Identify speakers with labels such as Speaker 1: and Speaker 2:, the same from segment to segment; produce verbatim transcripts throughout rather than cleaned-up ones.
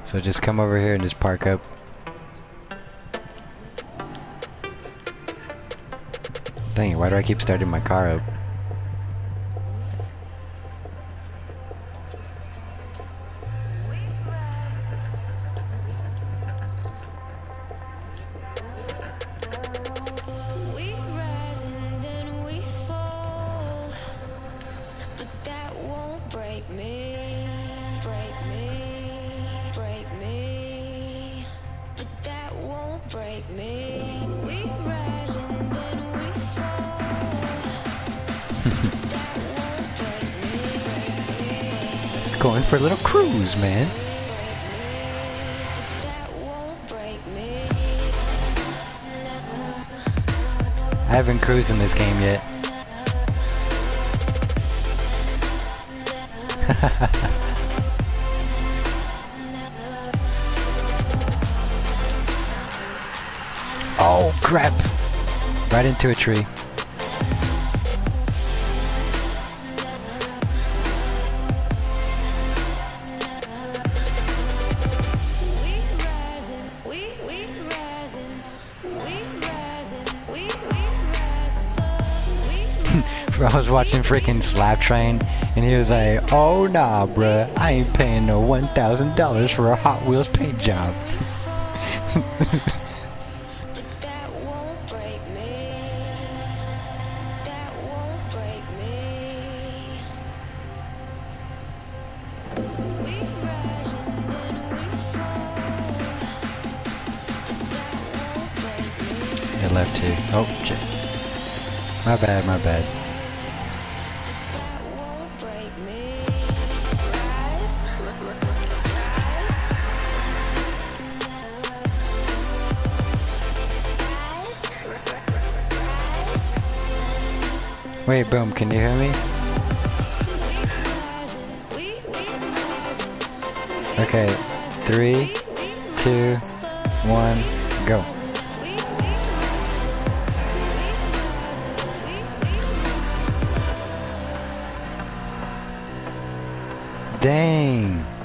Speaker 1: So just come over here and just park up. Dang it, why do I keep starting my car up? Just going for a little cruise, man. I haven't cruised in this game yet. Oh crap! Right into a tree. I was watching freaking Slap Train, and he was like, "Oh nah, bruh, I ain't paying no one thousand dollars for a Hot Wheels paint job." It left too. Oh shit. My bad, my bad. Wait, Boom, can you hear me? Okay, three, two, one, go. Dang.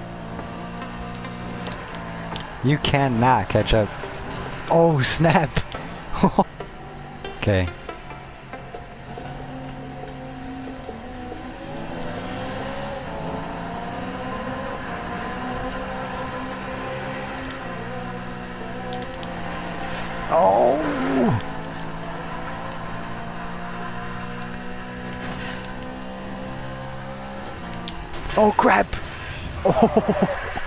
Speaker 1: You cannot catch up. Oh, snap. Okay. Oh. Oh crap. Oh.